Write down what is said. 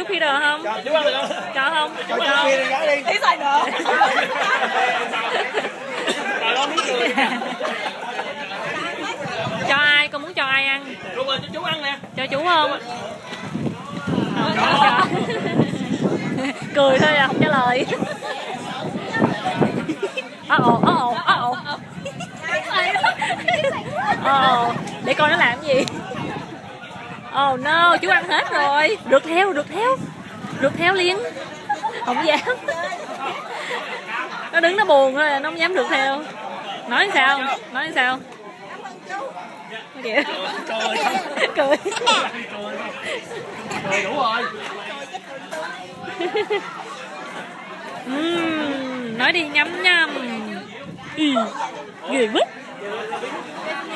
chú Peter không? Chú ăn được không? Cho không? Cho đi. Tí xài nữa. Cho ai? Con muốn cho ai ăn? Đúng rồi, chú ăn nè. Cho chú không? Không cho. Cười thôi à, không trả lời. Để coi nó làm cái gì. Oh no, chú ăn hết rồi. Rượt theo liền. Không dám. Nó đứng nó buồn thôi, nó không dám rượt theo. Nói sao? Kìa. Cười. Cười đủ rồi. Nói đi, nhắm. Ghê quá.